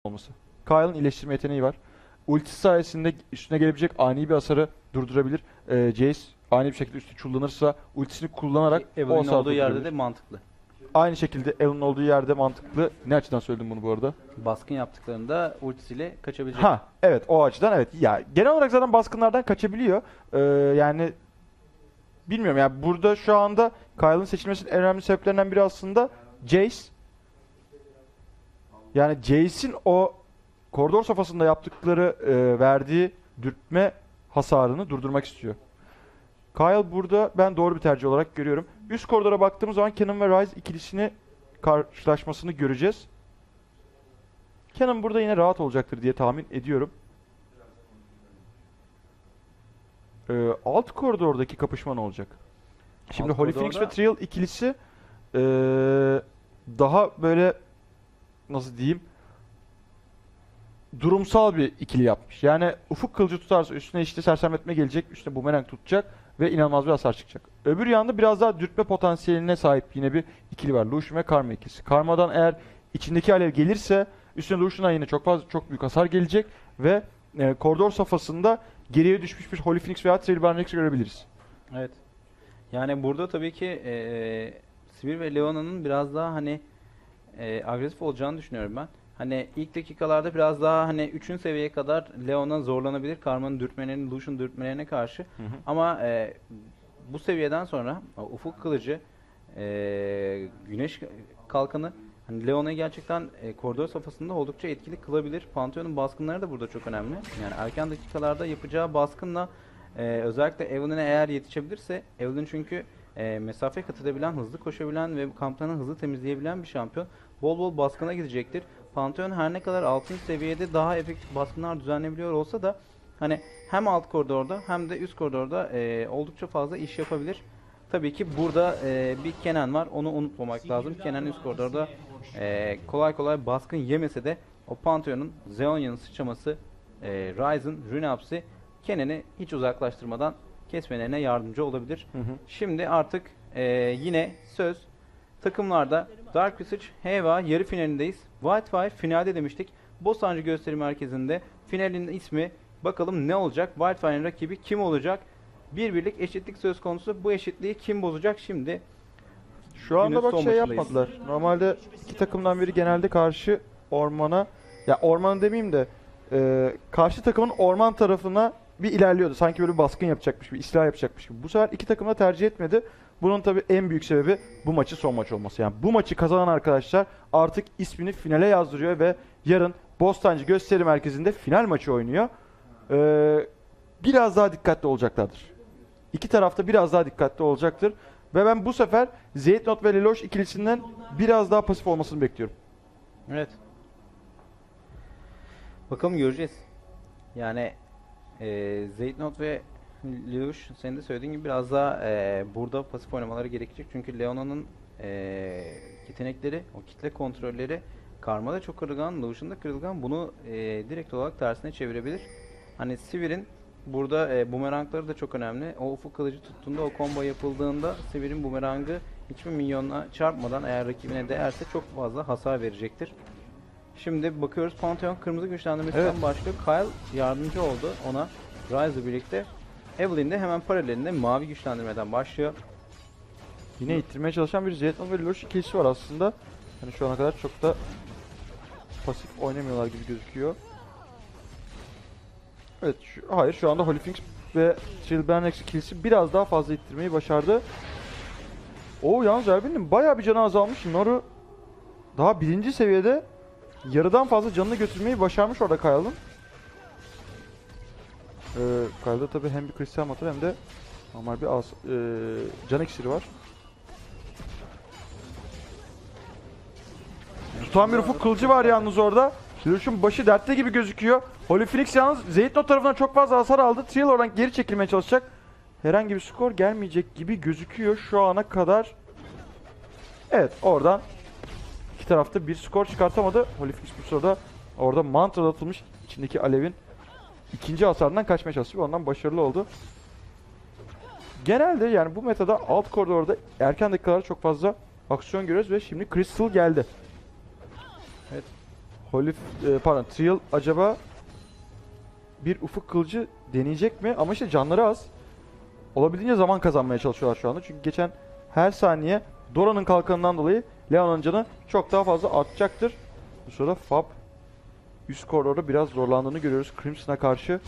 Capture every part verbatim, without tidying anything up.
olması. Kyle'ın iyileştirme yeteneği var. Ultisi sayesinde üstüne gelebilecek ani bir hasarı durdurabilir. Ee, Jace ani bir şekilde üstü çullanırsa ultisini kullanarak o Evelyn'in hasarı olduğu yerde de durdurabilir. mantıklı. Aynı şekilde Evelyn'in olduğu yerde mantıklı. Ne açıdan söyledim bunu bu arada? Baskın yaptıklarında ultisiyle kaçabilecek. Ha, evet, o açıdan evet. Ya genel olarak zaten baskınlardan kaçabiliyor. Ee, yani bilmiyorum yani burada şu anda Kyle'ın seçilmesinin en önemli sebeplerinden biri aslında Jace. Yani Jace'in o koridor safhasında yaptıkları e, verdiği dürtme hasarını durdurmak istiyor. Kyle burada ben doğru bir tercih olarak görüyorum. Üst koridora baktığımız zaman Kennen ve Ryze ikilisini karşılaşmasını göreceğiz. Kennen burada yine rahat olacaktır diye tahmin ediyorum. Ee, alt koridordaki kapışma ne olacak? Şimdi Alt Holy Phoenix koridorda- ve Trial ikilisi ee, daha böyle nasıl diyeyim durumsal bir ikili yapmış. Yani ufuk kılıcı tutarsa üstüne işte sersemletme gelecek, üstüne bumerang tutacak ve inanılmaz bir hasar çıkacak. Öbür yanda biraz daha dürtme potansiyeline sahip yine bir ikili var. Lucian ve Karma ikisi. Karma'dan eğer içindeki alev gelirse üstüne Lucian'dan yine çok fazla çok büyük hasar gelecek ve e, koridor safhasında geriye düşmüş bir Holy Phoenix veya Trail Barnex'i görebiliriz. Evet. Yani burada tabii ki eee Sivir ve Leona'nın biraz daha hani eee, agresif olacağını düşünüyorum ben. Hani ilk dakikalarda biraz daha hani üçüncü seviyeye kadar Leona zorlanabilir Karma'nın dürtmelerine, Lucian dürtmelerine karşı. Hı hı. Ama eee, bu seviyeden sonra o ufuk kılıcı, eee, güneş kalkanı hani Leona'yı gerçekten e, koridor safhasında oldukça etkili kılabilir. Pantheon'un baskınları da burada çok önemli. Yani erken dakikalarda yapacağı baskınla e, özellikle Evelyn'e eğer yetişebilirse, Evelyn çünkü e, mesafe kat edebilen, hızlı koşabilen ve kamplarını hızlı temizleyebilen bir şampiyon. Bol bol baskına gidecektir. Pantheon her ne kadar altıncı seviyede daha efektif baskınlar düzenleyebiliyor olsa da hani hem alt koridorda hem de üst koridorda e, oldukça fazla iş yapabilir. Tabii ki burada e, bir Kennen var. Onu unutmamak lazım. Kennen üst koridorda e, kolay kolay baskın yemese de o Pantheon'un Zeonya'nın sıçraması, e, Ryze'ın rune hapsi Kennen'i hiç uzaklaştırmadan kesmelerine yardımcı olabilir. Hı hı. Şimdi artık e, yine söz takımlarda Dark Visage Heva yarı finalindeyiz. Wildfire finalde demiştik. Bostancı Gösteri Merkezi'nde finalin ismi bakalım ne olacak? Wildfire'ın rakibi kim olacak? Bir birlik eşitlik söz konusu. Bu eşitliği kim bozacak şimdi? Şu anda Günün bak son şey maçındayız. yapmadılar. Normalde iki takımdan biri genelde karşı ormana, ya orman demeyeyim de e, karşı takımın orman tarafına bir ilerliyordu. Sanki böyle bir baskın yapacakmış, bir istila yapacakmış gibi. Bu sefer iki takım da tercih etmedi. Bunun tabii en büyük sebebi bu maçı son maç olması. Yani bu maçı kazanan arkadaşlar artık ismini finale yazdırıyor ve yarın Bostancı Gösteri Merkezi'nde final maçı oynuyor. Ee, biraz daha dikkatli olacaklardır. İki tarafta biraz daha dikkatli olacaktır. Ve ben bu sefer Zeytnot ve Lelouch ikilisinden biraz daha pasif olmasını bekliyorum. Evet. Bakalım göreceğiz. Yani e, Zeytnot ve Lelouch senin de söylediğin gibi biraz daha e, burada pasif oynamaları gerekecek. Çünkü Leona'nın e, yetenekleri, o kitle kontrolleri Karma'da çok kırılgan, Lelouch'un da kırılgan. Bunu e, direkt olarak tersine çevirebilir. Hani Sivir'in burada e, bumerangları da çok önemli. O ufuk kılıcı tuttuğunda, o combo yapıldığında Sivir'in bumerangı hiçbir minyonla çarpmadan eğer rakibine değerse çok fazla hasar verecektir. Şimdi bakıyoruz Pantheon kırmızı güçlendirmesinden Evet. başlıyor. Kyle yardımcı oldu ona Ryze'la birlikte. Evelyn de hemen paralelinde mavi güçlendirmeden başlıyor. Yine ittirmeye çalışan bir Zeytnot ve Lelouch ikilisi var aslında. Hani şu ana kadar çok da pasif oynamıyorlar gibi gözüküyor. Evet, şu, hayır şu anda Holy Phoenix ve Chilbernex ikilisi biraz daha fazla ittirmeyi başardı. Oo, yalnız Erbil'in bayağı bir canı azalmış. Noru daha birinci seviyede yarıdan fazla canını götürmeyi başarmış orada Kyle'ın. Ee, Kyle'da tabi hem bir kristal motor hem de normal bir az, ee, can iksiri var. Tutan bir ufuk kılıcı var yalnız orada. Lelouch'un başı dertte gibi gözüküyor. Holy Phoenix yalnız Zeytnot tarafından çok fazla hasar aldı. Trial oradan geri çekilmeye çalışacak. Herhangi bir skor gelmeyecek gibi gözüküyor şu ana kadar. Evet, oradan iki tarafta bir skor çıkartamadı. Holy Phoenix bu sırada orada mantra atılmış içindeki alevin ikinci hasarından kaçmaya çalıştı. Ondan başarılı oldu. Genelde yani bu metada alt koridorda erken dakikalarda çok fazla aksiyon görüyoruz ve şimdi Crystal geldi. Evet. Holy, e, pardon, Trial acaba bir ufuk kılıcı deneyecek mi? Ama işte canları az. Olabildiğince zaman kazanmaya çalışıyorlar şu anda. Çünkü geçen her saniye Dora'nın kalkanından dolayı Leona'nın canı çok daha fazla artacaktır. Bu sırada Fab üst koridorda biraz zorlandığını görüyoruz Crimson'a karşı.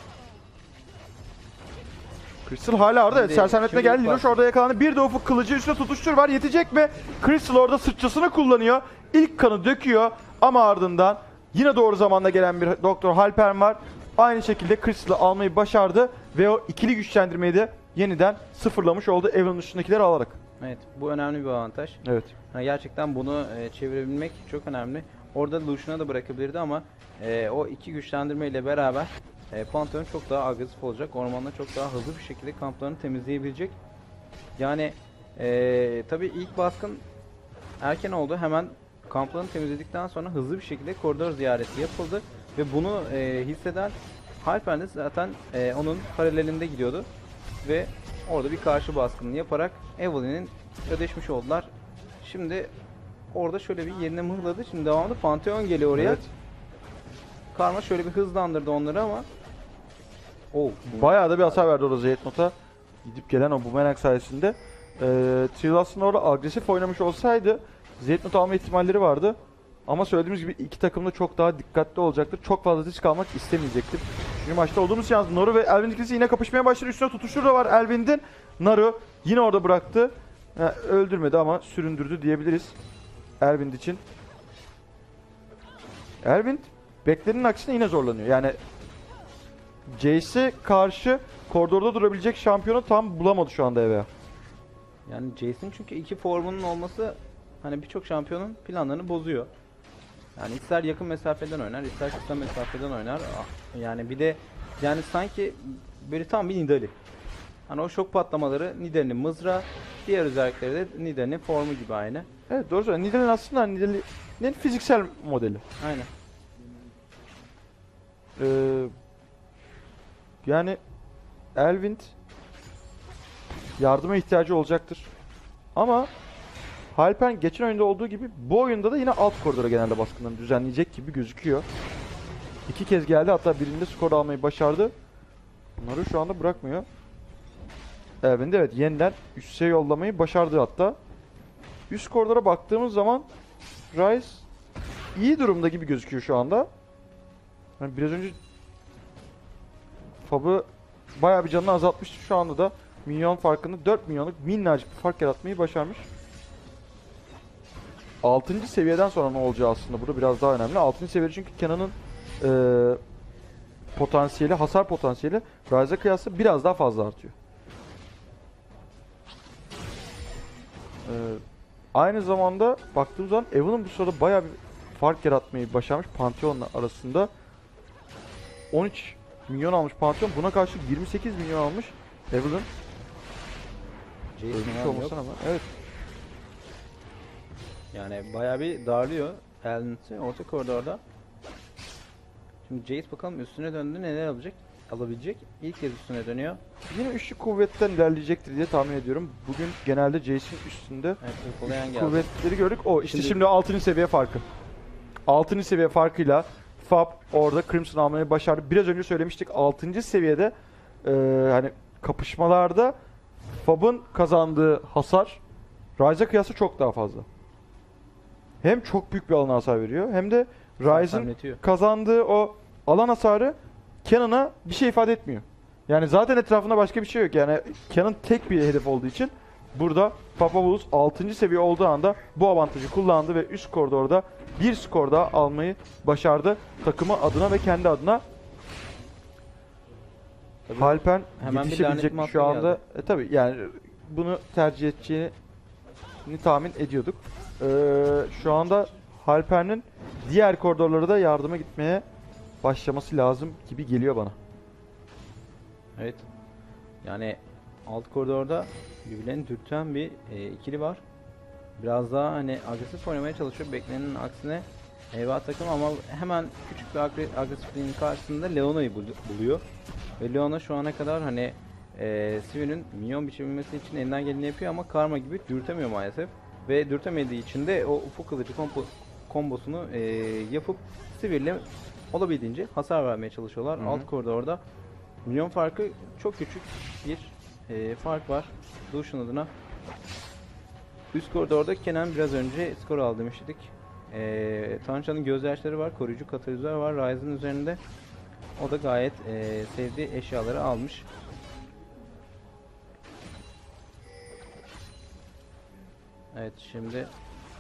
Crystal hala orada. Evet, Şimdi sersemletme şimdi geldi. Liloş orada yakalandı. Bir de ufuk kılıcı üstüne tutuştur var. Yetecek mi? Crystal orada sıçrasını kullanıyor. İlk kanı döküyor. Ama ardından yine doğru zamanda gelen bir Doktor Halpern var. Aynı şekilde Crystal'ı almayı başardı. Ve o ikili güçlendirmeyi de yeniden sıfırlamış oldu Evelynn üstündekileri alarak. Evet, bu önemli bir avantaj. Evet. Yani gerçekten bunu e, çevirebilmek çok önemli. Orada Lucian'a da bırakabilirdi ama e, o iki güçlendirme ile beraber e, Pantheon çok daha agresif olacak. Ormanda çok daha hızlı bir şekilde kamplarını temizleyebilecek. Yani e, tabii ilk baskın erken oldu. Hemen kamplarını temizledikten sonra hızlı bir şekilde koridor ziyareti yapıldı. Ve bunu e, hisseden Halpern de zaten e, onun paralelinde gidiyordu. Ve orada bir karşı baskını yaparak Evelynn'in ödeşmiş oldular. Şimdi orada şöyle bir yerine mıhladı. Şimdi devamında Pantheon geliyor oraya. Evet. Karma şöyle bir hızlandırdı onları ama oh, Bayağı da bir hasar verdi orada Zeytnot'a. Gidip gelen o Boomerang sayesinde. Ee, Trill aslında orada agresif oynamış olsaydı Zeytnot alma ihtimalleri vardı. Ama söylediğimiz gibi iki takım da çok daha dikkatli olacaktır. Çok fazla risk almak istemeyecektir. Şimdi maçta olduğumuz yalnız Naru ve Elvind ikilisi yine kapışmaya başladı. Üstüne tutuşur da var Elvind'in. Naru yine orada bıraktı. Yani öldürmedi ama süründürdü diyebiliriz Elvind için. Elvind beklenenin aksine yine zorlanıyor. Yani Jace'e karşı koridorda durabilecek şampiyonu tam bulamadı şu anda Eve. yani Jace'in çünkü iki formunun olması hani birçok şampiyonun planlarını bozuyor. Yani ister yakın mesafeden oynar, ister kısa mesafeden oynar. Ah, yani bir de yani sanki böyle tam bir Nidalee. Hani o şok patlamaları Nidalee'nin mızrağı, diğer özellikleri de Nidalee'nin formu gibi aynı. Evet, doğru söylüyorsun. Nidalee'nin aslında Nidalee'nin fiziksel modeli. Aynen. Ee, yani Elvind yardıma ihtiyacı olacaktır. Ama Halpern geçen oyunda olduğu gibi bu oyunda da yine alt koridora genelde baskınlarını düzenleyecek gibi gözüküyor. İki kez geldi, hatta birinde skor almayı başardı. Bunları şu anda bırakmıyor. Elvind evet yeniden üste yollamayı başardı hatta. Üst koridora baktığımız zaman Ryze iyi durumda gibi gözüküyor şu anda. Yani biraz önce Fab'ı bayağı bir canını azaltmıştı. Şu anda da milyon farkını dört milyonluk minnacık bir fark yaratmayı başarmış. altıncı seviyeden sonra ne olacağı aslında burada biraz daha önemli. altıncı seviye çünkü Kenan'ın e, potansiyeli, hasar potansiyeli Ryze'a kıyasla biraz daha fazla artıyor. E, aynı zamanda baktığımız zaman Evelynn bu sırada bayağı bir fark yaratmayı başarmış Pantheon'la arasında. on üç milyon almış Pantheon, buna karşı yirmi sekiz milyon almış Evelynn. Ölmüş olmasına ama evet. Yani bayağı bir darlıyor Elvin'i orta koridorda. Şimdi Jace bakalım üstüne döndü, neler alacak? Alabilecek. İlk kez üstüne dönüyor. Yine üçlü kuvvetten ilerleyecektir diye tahmin ediyorum. Bugün genelde Jace'in üstünde Evet, hırpalayan geldi. kuvvetleri gördük. O işte Şimdi- şimdi altıncı seviye farkı. altıncı seviye farkıyla Fab orada Crimson almayı başardı. Biraz önce söylemiştik, altıncı seviyede e, hani kapışmalarda Fab'ın kazandığı hasar Ryze'a kıyasla çok daha fazla. Hem çok büyük bir alan hasar veriyor, hem de Ryze'ın Sersemletiyor. kazandığı o alan hasarı Kenan'a bir şey ifade etmiyor. Yani zaten etrafında başka bir şey yok. Yani Kenan tek bir hedef olduğu için burada Papavulus altıncı seviye olduğu anda bu avantajı kullandı ve üst koridorda bir skor daha almayı başardı. Takımı adına ve kendi adına. Tabii. Halpern Hemen bir yetişebilecek mi lanet şu madde anda? E, tabii yani bunu tercih edeceğini tahmin ediyorduk. Ee, şu anda Halpern'in diğer koridorlara da yardıma gitmeye başlaması lazım gibi geliyor bana. Evet. Yani alt koridorda birbirlerini dürten bir e, ikili var. Biraz daha hani agresif oynamaya çalışıyor. Beklenenin aksine Eyvah takım ama hemen küçük bir agre- agresifliğin karşısında Leona'yı bul- buluyor. Ve Leona şu ana kadar hani e, Sivir'in minyon biçebilmesi için elinden geleni yapıyor ama Karma gibi dürtemiyor maalesef. Ve dürtemediği için de o ufuk kılıcı kompo kombosunu e, yapıp Sivir'le olabildiğince hasar vermeye çalışıyorlar. Hı hı. Alt koridorda milyon farkı çok küçük bir e, fark var Lucian adına. Üst koridorda Kenan biraz önce skor aldı demiştik. E, Tanrıçanın gözyaşları var, koruyucu katalizör var Ryze'ın üzerinde. O da gayet e, sevdiği eşyaları almış. Evet, şimdi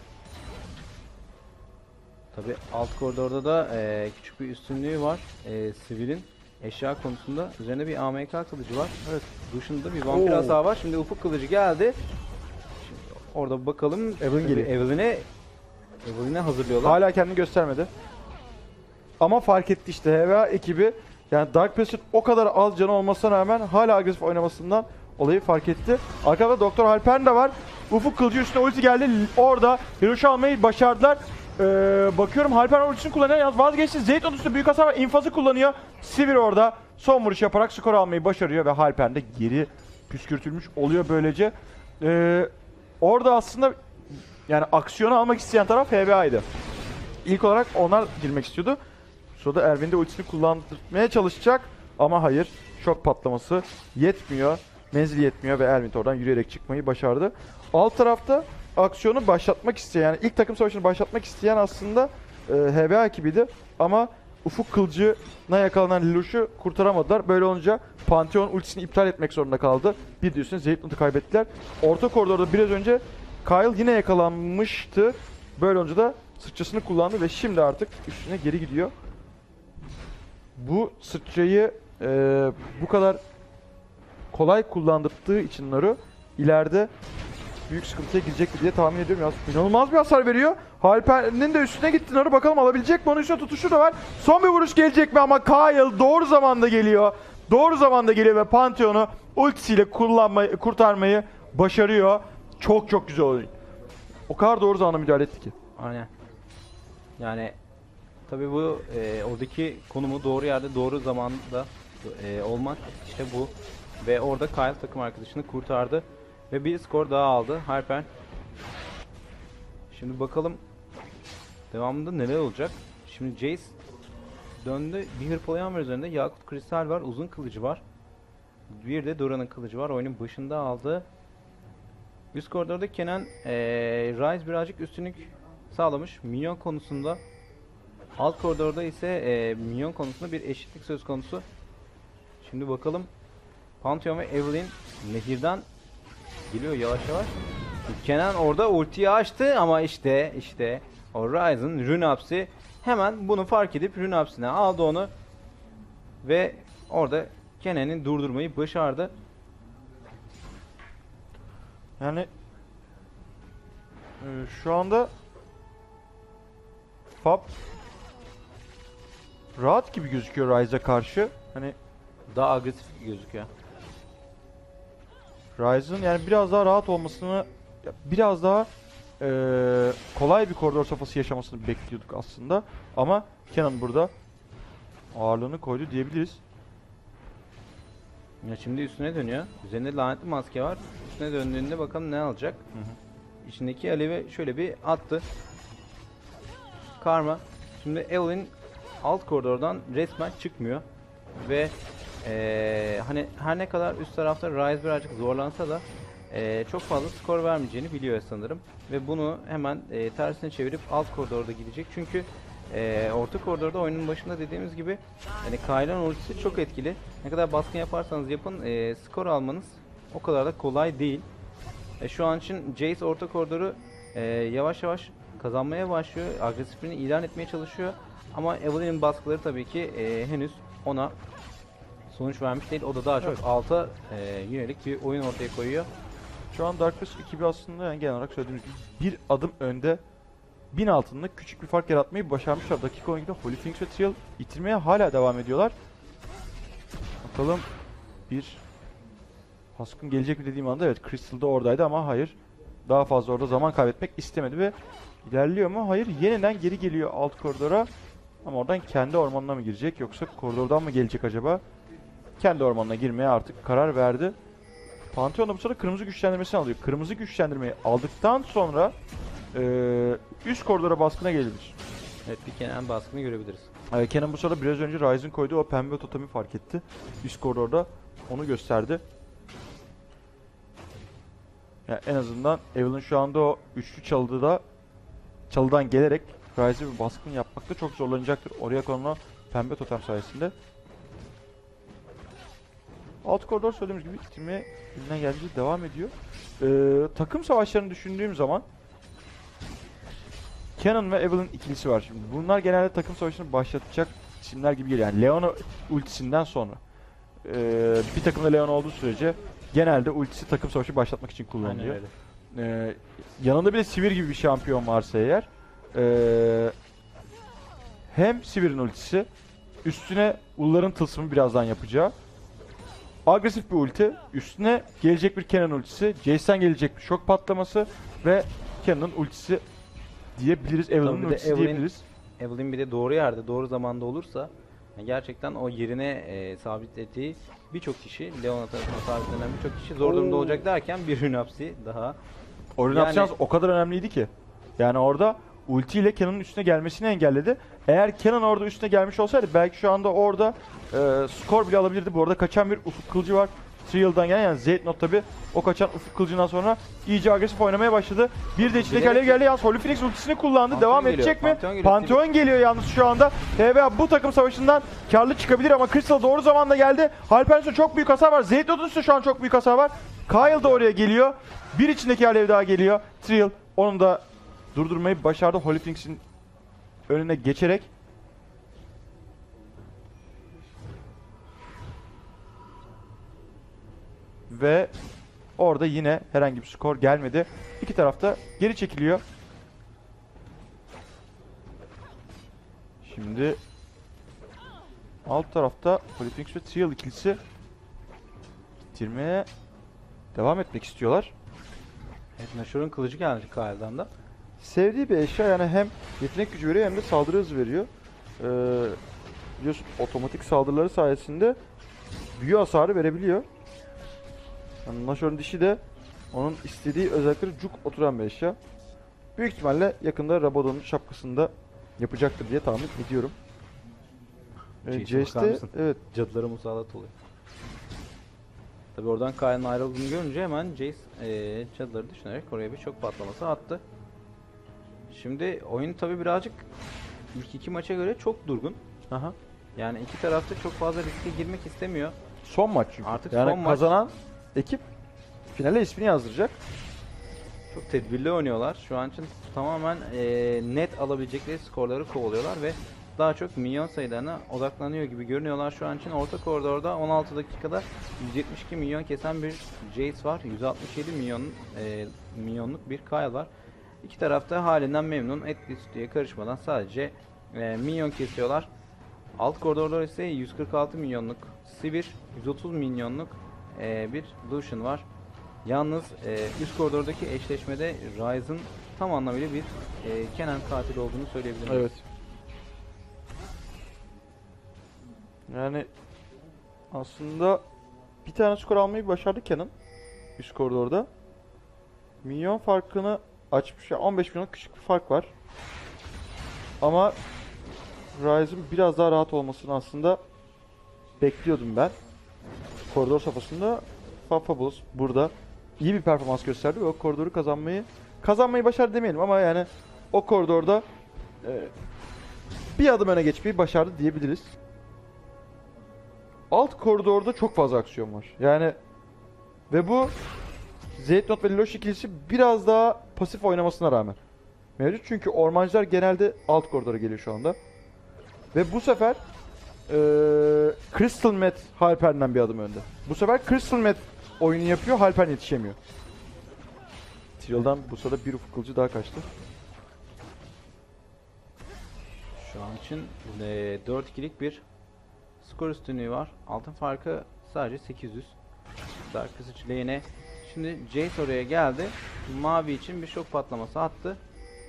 tabi alt koridorda da e, küçük bir üstünlüğü var. E, Sivir'in eşya konusunda üzerinde bir A M K kılıcı var. Evet, dışında bir vampir Oo. hasarı var. Şimdi ufuk kılıcı geldi. Şimdi orada bakalım. Evelyn geliyor. Evelyn'e Evelyn'e hazırlıyorlar. Hala kendini göstermedi. Ama fark etti işte H V A ekibi. Yani Dark Passage o kadar az canı olmasına rağmen hala agresif oynamasından olayı fark etti. Arkada Doktor Halpern de var. Ufuk kılıcı üstüne ulti geldi. Orada Hiroş'u almayı başardılar. Ee, bakıyorum Halpern ultisini kullanıyor. Yalnız vazgeçti. Zeyt üstünde büyük hasar var. İnfazı kullanıyor. Sivir orada son vuruş yaparak skor almayı başarıyor ve Halpern de geri püskürtülmüş oluyor böylece. Ee, orada aslında yani aksiyonu almak isteyen taraf H B A'ydı. İlk olarak onlar girmek istiyordu. Sonra Erwin de ultisini kullandırmaya çalışacak ama hayır. Şok patlaması yetmiyor. Menzil yetmiyor ve Erwin oradan yürüyerek çıkmayı başardı. Alt tarafta aksiyonu başlatmak isteyen, yani ilk takım savaşını başlatmak isteyen aslında e, H B A ekibiydi. Ama Ufuk Kılıcı'na yakalanan Lelouch'u kurtaramadılar. Böyle olunca Pantheon ultisini iptal etmek zorunda kaldı. Bir de üstüne Zeytnot'u kaybettiler. Orta koridorda biraz önce Kyle yine yakalanmıştı. Böyle olunca da sıçrasını kullandı ve şimdi artık üstüne geri gidiyor. Bu sıçrayı e, bu kadar kolay kullandırdığı için Naru ileride büyük sıkıntıya girecek diye tahmin ediyorum. Ya, inanılmaz bir hasar veriyor. Halper'in de üstüne gitti Naru. Bakalım alabilecek mi? Onun üstüne tutuşu da var. Son bir vuruş gelecek mi? Ama Kyle doğru zamanda geliyor. Doğru zamanda geliyor ve Pantheon'u ultisiyle kullanmayı, kurtarmayı başarıyor. Çok çok güzel oyun. O kadar doğru zamanda müdahale etti ki. Aynen. Yani tabii bu e, oradaki konumu doğru yerde doğru zamanda e, olmak işte bu. Ve orada Kyle takım arkadaşını kurtardı. Ve bir skor daha aldı Harper. Şimdi bakalım devamında neler olacak. Şimdi Jace döndü. Bir hırpalayan var üzerinde. Yakut Kristal var. Uzun kılıcı var. Bir de Dora'nın kılıcı var. Oyunun başında aldı. Üst koridorda Kenan ee, Ryze birazcık üstünlük sağlamış. Minyon konusunda. Alt koridorda ise ee, minyon konusunda bir eşitlik söz konusu. Şimdi bakalım. Pantheon ve Evelyn nehirden geliyor yavaş yavaş. Kenan orada ultiyi açtı ama işte işte o Ryze'ın Runaps'i hemen bunu fark edip Runaps'ine aldı onu ve orada Kenan'ı durdurmayı başardı. Yani e, şu anda Fab rahat gibi gözüküyor Ryze'a karşı. Hani Daha agresif gözüküyor. Ryze'ın yani biraz daha rahat olmasını, biraz daha e, kolay bir koridor safhası yaşamasını bekliyorduk aslında. Ama Kenan burada ağırlığını koydu diyebiliriz. Ya şimdi üstüne dönüyor. Üzerinde lanetli maske var. Üstüne döndüğünde bakalım ne alacak. Hı hı. İçindeki alevi şöyle bir attı. Karma. Şimdi Evelyn alt koridordan resmen çıkmıyor. Ve ee, hani her ne kadar üst tarafta Ryze birazcık zorlansa da ee, çok fazla skor vermeyeceğini biliyor sanırım. Ve bunu hemen ee, tersine çevirip alt koridorda gidecek. Çünkü ee, orta koridorda oyunun başında dediğimiz gibi yani Kyle'ın ultisi çok etkili. Ne kadar baskın yaparsanız yapın ee, skor almanız o kadar da kolay değil. E, şu an için Jace orta koridoru ee, yavaş yavaş kazanmaya başlıyor. Agresifliğini ilan etmeye çalışıyor. Ama Evelyn'in baskıları tabii ki ee, henüz ona sonuç vermiş değil. O da daha çok Evet. alta e, yönelik bir oyun ortaya koyuyor. Şu an Dark Passage ekibi aslında yani genel olarak söylediğimiz gibi bir adım önde, bin altında küçük bir fark yaratmayı başarmışlar. Dakika on ikide Holy Phoenix ve Trial itirmeye hala devam ediyorlar. Bakalım bir baskın gelecek mi dediğim anda evet Crystal da oradaydı ama hayır. Daha fazla orada zaman kaybetmek istemedi ve ilerliyor mu? Hayır. Yeniden geri geliyor alt koridora. Ama oradan kendi ormanına mı girecek yoksa koridordan mı gelecek acaba? Kendi ormanına girmeye artık karar verdi. Pantheon da bu sırada kırmızı güçlendirmesini alıyor. Kırmızı güçlendirmeyi aldıktan sonra üst koridora baskına gelebilir. Evet, bir Kenan baskını görebiliriz. Ee, Kenan bu sırada biraz önce Ryze'ın koyduğu o pembe totemi fark etti. Üst koridorda onu gösterdi. Yani en azından Evelyn şu anda o üçlü çalıda çalıdan gelerek Ryze'e bir baskın yapmakta çok zorlanacaktır. Oraya konulan pembe totem sayesinde. Alt koridor söylediğimiz gibi itilmeye elinden geldiğince devam ediyor. Ee, takım savaşlarını düşündüğüm zaman Kenan ve Evelyn ikilisi var şimdi. Bunlar genelde takım savaşını başlatacak isimler gibi geliyor. Yani Leona ultisinden sonra. Ee, bir takımda Leona olduğu sürece genelde ultisi takım savaşı başlatmak için kullanılıyor. Ee, yanında bir de Sivir gibi bir şampiyon varsa eğer ee, hem Sivir'in ultisi üstüne Ullar'ın tılsımı birazdan yapacağı agresif bir ulti, üstüne gelecek bir Kenan ultisi, Jace'den gelecek bir şok patlaması ve Kenan'ın ultisi diyebiliriz. Evelyn'ın bir de ultisi Evelyn- diyebiliriz. Evelyn bir de doğru yerde, doğru zamanda olursa yani gerçekten o yerine e, sabitlediği birçok kişi, Leona tarafından sabitlenen birçok kişi zor durumda Oo. olacak derken bir Rünapsi daha. Orun Yani- yani, o kadar önemliydi ki. Yani orada ultiyle Kenan'ın üstüne gelmesini engelledi. Eğer Kenan orada üstüne gelmiş olsaydı belki şu anda orada e, skor bile alabilirdi. Bu arada kaçan bir Ufuk Kılıcı var. Trial'dan gelen yani Zeytnot tabi o kaçan Ufuk Kılıcı'ndan sonra iyice agresif oynamaya başladı. Bir de içindeki Bilerek- alev geldi. Yalnız Holy Phoenix ultisini kullandı. Pantheon Devam geliyor, edecek mi? Pantheon geliyor. Pantheon geliyor yalnız şu anda. T B A bu takım savaşından karlı çıkabilir ama Crystal doğru zamanda geldi. Halpers'ın çok büyük hasar var. Zeytnot'un ise şu an çok büyük hasar var. Kyle da oraya geliyor. Bir içindeki alev daha geliyor. Trial onun da durdurmayı başardı. Holy Phoenix'in önüne geçerek. Ve orada yine herhangi bir skor gelmedi. İki tarafta geri çekiliyor. Şimdi alt tarafta Holy Phoenix ve Trial ikilisi bitirmeye devam etmek istiyorlar. Evet, Nashor'un kılıcı geldi Kyle'dan da. Sevdiği bir eşya yani hem yetenek gücü veriyor hem de saldırı hızı veriyor. Ee, biliyorsun otomatik saldırıları sayesinde büyü hasarı verebiliyor. Yani Nashor'un dişi de onun istediği özellikleri cuk oturan bir eşya. Büyük ihtimalle yakında Rabadon'un şapkasında yapacaktır diye tahmin ediyorum. Ee, Jace'e bakar Jace'de mısın? evet Cadılara musallat oluyor. Tabi oradan Kyle'ın ayrıldığını görünce hemen Jace e, cadıları düşünerek oraya bir şok patlaması attı. Şimdi oyun tabi birazcık ilk iki maça göre çok durgun. aha. Yani iki tarafta çok fazla riske girmek istemiyor. Son maç çünkü. Artık yani son maç. kazanan ekip finale ismini yazdıracak. Çok tedbirli oynuyorlar. Şu an için tamamen e, net alabilecekleri skorları kovalıyorlar ve daha çok milyon sayılarına odaklanıyor gibi görünüyorlar. Şu an için orta koridorda on altı dakikada yüz yetmiş iki milyon kesen bir Jace var. yüz altmış yedi milyon e, milyonluk bir Kyle var. İki tarafta halinden memnun. Etli sütüye karışmadan sadece e, milyon kesiyorlar. Alt koridorda ise yüz kırk altı milyonluk Sivir, yüz otuz milyonluk e, bir Lucian var. Yalnız e, üst koridordaki eşleşmede Ryze'ın tam anlamıyla bir e, Kenan katili olduğunu söyleyebilirim. Evet. Yani aslında bir tane skor almayı başardı Kenan üst koridorda. Milyon farkını açmış. Yani on beş milyonluk küçük bir fark var. Ama Ryze'ın biraz daha rahat olmasını aslında bekliyordum ben. Koridor safhasında Fabulous burada iyi bir performans gösterdi ve o koridoru kazanmayı kazanmayı başardı demeyelim ama yani o koridorda e, bir adım öne geçmeyi başardı diyebiliriz. Alt koridorda çok fazla aksiyon var. Yani ve bu Zeytnot ve Lelouch ikilisi biraz daha pasif oynamasına rağmen mevcut. Çünkü ormancılar genelde alt koridora geliyor şu anda. Ve bu sefer eee Crystal Met Halper'den bir adım önde. Bu sefer Crystal Met oyunu yapıyor, Halper yetişemiyor. Trial'dan bu sırada bir ufuk kılıcı daha kaçtı. Şu an için e, dört ikilik bir skor üstünlüğü var. Altın farkı sadece sekiz yüz. Dark Passage lane'e. Şimdi Jace oraya geldi. Mavi için bir şok patlaması attı.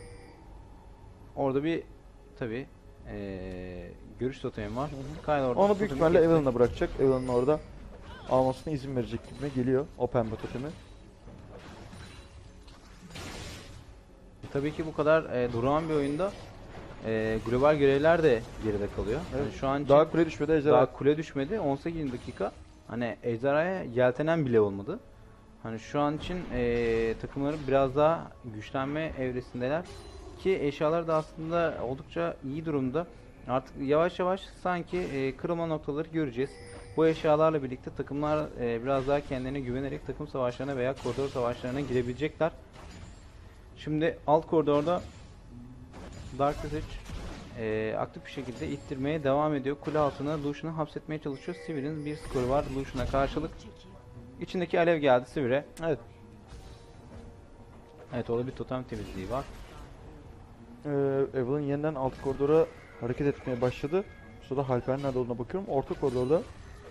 Orada bir tabi e, görüş totemi var. Kyle orada Onu büyük totemi ihtimalle kesti. Evelyn'a bırakacak. Evelyn'ın orada almasına izin verecek gibime geliyor o pembe totemi. tabii ki bu kadar e, durağan bir oyunda e, global görevler de geride kalıyor. Evet. Yani şu an için Daha kule düşmedi ejderha. daha kule düşmedi. on sekiz dakika. Hani ejderhaya yeltenen bile olmadı. Hani şu an için e, takımların biraz daha güçlenme evresindeler. Ki eşyalar da aslında oldukça iyi durumda. Artık yavaş yavaş sanki e, kırılma noktaları göreceğiz. Bu eşyalarla birlikte takımlar e, biraz daha kendilerine güvenerek takım savaşlarına veya koridor savaşlarına girebilecekler. Şimdi alt koridorda Dark Passage e, aktif bir şekilde ittirmeye devam ediyor. Kule altına Lucian'ı hapsetmeye çalışıyor. Sivir'in bir skoru var Lucian'a karşılık. İçindeki alev geldi Sivir'e. Evet. Evet, orada bir totem temizliği var. Ee, Evelyn yeniden alt koridora hareket etmeye başladı. Bu sırada Halper nerede olduğuna bakıyorum. Orta koridorda.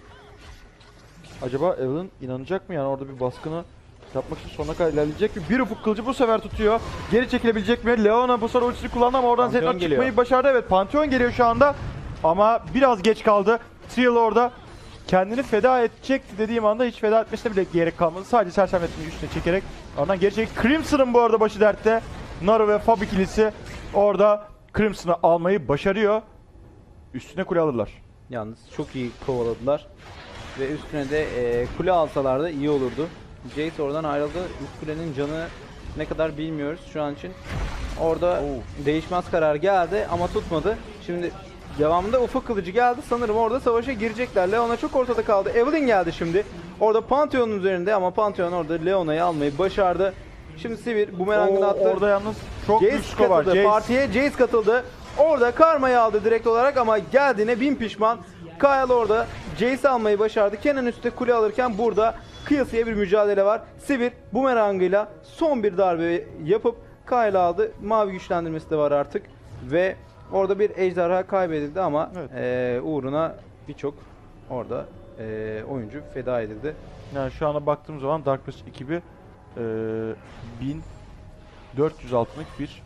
Acaba Evelyn inanacak mı yani orada bir baskını yapmak için sonuna kadar ilerleyecek mi? Bir ufuk kılıcı bu sefer tutuyor. Geri çekilebilecek mi? Leona bu sefer ultisini kullandı ama oradan Pantheon Zed'den geliyor. çıkmayı başardı. Evet, Pantheon geliyor şu anda. Ama biraz geç kaldı. Trial orada kendini feda edecekti dediğim anda hiç feda etmesine bile gerek kalmadı. Sadece sersemletini üstüne çekerek oradan geri çekti. Crimson'ın bu arada başı dertte. Naru ve Fab ikilisi orada Crimson'ı almayı başarıyor. Üstüne kule alırlar. Yalnız çok iyi kovaladılar. Ve üstüne de e, kule alsalar da iyi olurdu. Jace oradan ayrıldı. Üst kulenin canı ne kadar bilmiyoruz şu an için. Orada değişmez karar geldi ama tutmadı. Şimdi devamında ufuk kılıcı geldi. Sanırım orada savaşa girecekler. Leona çok ortada kaldı. Evelyn geldi şimdi. Orada Pantheon'un üzerinde ama Pantheon orada Leona'yı almayı başardı. Şimdi Sivir bumerangını Oo, attı. orada yalnız çok büyük Jace skor var. katıldı. Jace. Partiye Jace katıldı. Orada Karma'yı aldı direkt olarak ama geldiğine bin pişman. Kyle orada Jace'i almayı başardı. Kenan üstte kule alırken burada kıyasıya bir mücadele var. Sivir bumerangıyla son bir darbe yapıp Kyle'ı aldı. Mavi güçlendirmesi de var artık. Ve orada bir ejderha kaybedildi ama Evet. eee, uğruna birçok orada eee, oyuncu feda edildi. Yani şu anda baktığım zaman Dark Passage ekibi e, bin dört yüz altınlık bir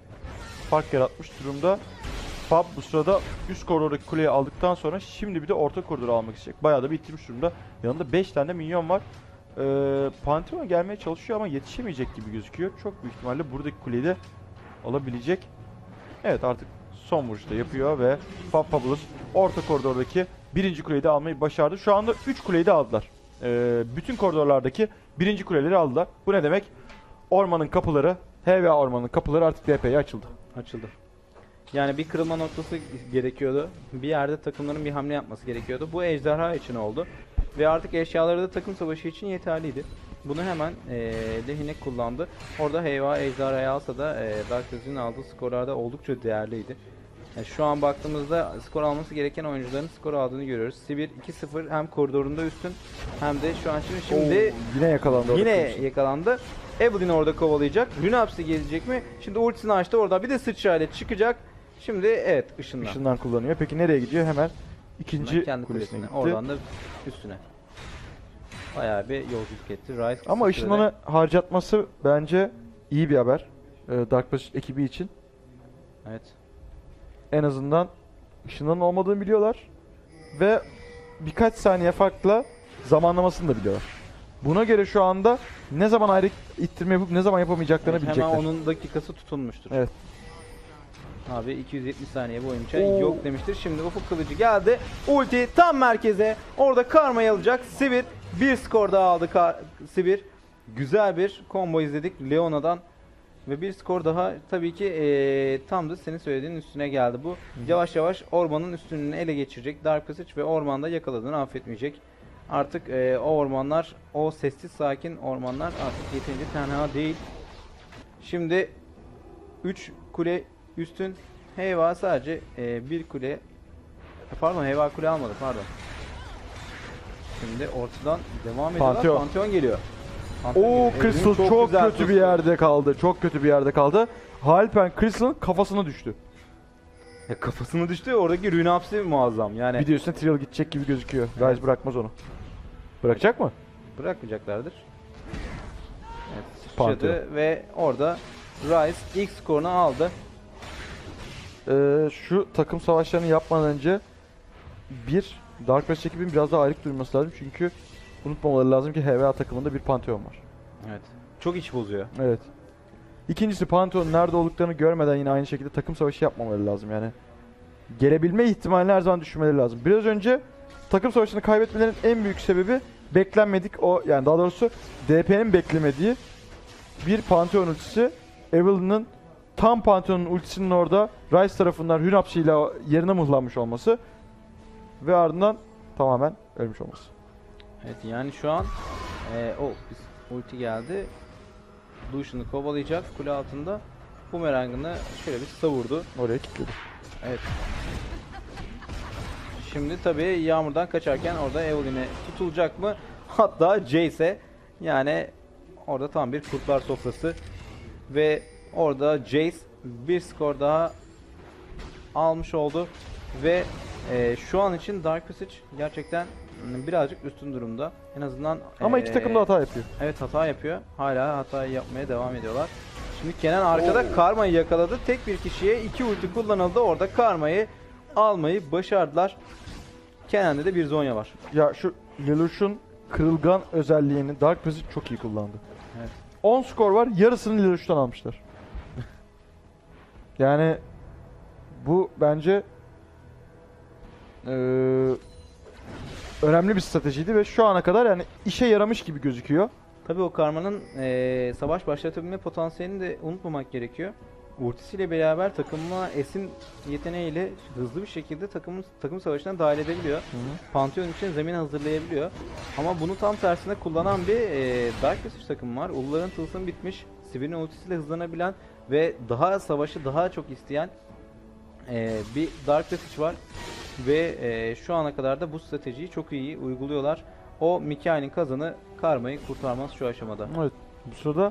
fark yaratmış durumda. Fab bu sırada üst koridordaki kuleyi aldıktan sonra şimdi bir de orta koridoru almak isteyecek. Bayağı da bir ittirmiş durumda. Yanında beş tane de minyon var. Ee, Pantheon gelmeye çalışıyor ama yetişemeyecek gibi gözüküyor. Çok büyük ihtimalle buradaki kuleyi de alabilecek. Evet, artık son vuruşu da yapıyor ve Fab Fabulous orta koridordaki birinci kuleyi de almayı başardı. Şu anda üç kuleyi de aldılar. Ee, bütün koridorlardaki birinci kuleleri aldılar. Bu ne demek? Ormanın kapıları, H V A ormanın kapıları artık D P'ye açıldı. Açıldı. Yani bir kırılma noktası gerekiyordu. Bir yerde takımların bir hamle yapması gerekiyordu. Bu ejderha için oldu. Ve artık eşyaları da takım savaşı için yeterliydi. Bunu hemen e, lehine kullandı. Orada Heyva ejderhayı alsa da e, Dark Passage'in aldığı skorlarda oldukça değerliydi. Yani şu an baktığımızda skor alması gereken oyuncuların skor aldığını görüyoruz. Sivir iki sıfır hem koridorunda üstün hem de şu an şimdi, şimdi Oo, yine yakalandı orada yine Crimson. yakalandı. Evelyn orada kovalayacak. Lunaps'i gelecek mi? Şimdi ultisini açtı orada. Bir de sıçrayla çıkacak. Şimdi evet ışınlan. Işından kullanıyor. Peki nereye gidiyor? Hemen ikinci kendi kulesine kulesine. gitti. Oradan da üstüne. Bayağı bir yolculuk etti. Rice Ama kısa ışınlanı harcatması bence iyi bir haber. Ee, Dark Passage ekibi için. sürede- Evet. En azından ışınlanın olmadığını biliyorlar. Ve birkaç saniye farkla zamanlamasını da biliyorlar. Buna göre şu anda ne zaman ayrı ittirme yapıp ne zaman yapamayacaklarını Evet, bilecekler. hemen onun dakikası tutulmuştur. Evet. Abi iki yüz yetmiş saniye boyunca Oo. yok demiştir. Şimdi ufuk kılıcı geldi. Ulti tam merkeze. Orada Karma'yı alacak. Sivir bir skor daha aldı. Kar- Sivir. Güzel bir combo izledik Leona'dan. Ve bir skor daha tabii ki eee, tam da senin söylediğin üstüne geldi bu. Yavaş yavaş ormanın üstünlüğünü ele geçirecek Dark Passage ve ormanda yakaladığını affetmeyecek. Artık eee, o ormanlar, o sessiz sakin ormanlar artık yeterince tenha değil. Şimdi üç kule üstün. Heyva sadece eee, bir kule. Pardon, Heyva kule almadı, pardon. Şimdi ortadan devam ediyorlar. Pantheon. Pantheon geliyor. Pantheon Oo, geliyor. Crystal Evelyn çok, güzel kötü bir tuttu. yerde kaldı. Çok kötü bir yerde kaldı. Halpen Crystal'ın kafasına düştü. Ya kafasına düştü. Oradaki rune hapsi muazzam. Yani Bir de üstüne Trial gidecek gibi gözüküyor. Rise bırakmaz onu. Bırakacak mı? bırakmayacaklardır. Evet, Pantheon. sıçradı ve orada Rice ilk skorunu aldı. Ee, şu takım savaşlarını yapmadan önce bir Dark Passage ekibinin biraz daha ayrık durması lazım. Çünkü unutmamaları lazım ki H V A takımında bir Pantheon var. Evet. Çok iç bozuyor. Evet. İkincisi Pantheon'un nerede olduklarını görmeden yine aynı şekilde takım savaşı yapmamaları lazım yani. Gelebilme ihtimalini her zaman düşünmeleri lazım. Biraz önce takım savaşını kaybetmelerinin en büyük sebebi beklenmedik o, yani daha doğrusu D P'nin beklemediği bir Pantheon ultisi. Evelyn'ın tam Pantheon'un ultisinin orada Ryze tarafından Hünapsi ile yerine mıhlanmış olması ve ardından tamamen ölmüş olması. Evet yani şu an e, o biz ulti geldi. Lucian'ı kovalayacak kule altında. Bumerang'ını şöyle bir savurdu. Oraya kilitledi. Evet. Şimdi tabii Yağmur'dan kaçarken orada Evelyn'e tutulacak mı? Hatta Jace'e, yani orada tam bir kurtlar sofrası ve orada Jace bir skor daha almış oldu ve e, şu an için Dark Passage gerçekten birazcık üstün durumda. En azından Ama e, iki takım da hata yapıyor. Evet, hata yapıyor. Hala hatayı yapmaya devam ediyorlar. Şimdi Kenan arkada Karma'yı yakaladı. Tek bir kişiye iki ulti kullanıldı. Orada Karma'yı almayı başardılar. Kenan'da da bir Zonya var. Ya şu Lelouch'un kırılgan özelliğini Dark Passage çok iyi kullandı. Evet. on skor var, yarısını Lelouch'tan almışlar. Yani bu bence eee, önemli bir stratejiydi ve şu ana kadar yani işe yaramış gibi gözüküyor. Tabii o Karma'nın eee, savaş başlatabilme potansiyelini de unutmamak gerekiyor. Ultisiyle beraber takımına esin yeteneğiyle hızlı bir şekilde takımın takım savaşına dahil edebiliyor. Pantheon için zemin hazırlayabiliyor. Ama bunu tam tersine kullanan bir eee Dark Passage takım var. Ulların tılsım bitmiş. Sivir'in ultisiyle hızlanabilen ve daha savaşı daha çok isteyen eee, bir Dark Passage var. Ve eee, şu ana kadar da bu stratejiyi çok iyi uyguluyorlar. O Mikael'in kazanı Karma'yı kurtarmaz şu aşamada. Evet. Bu sırada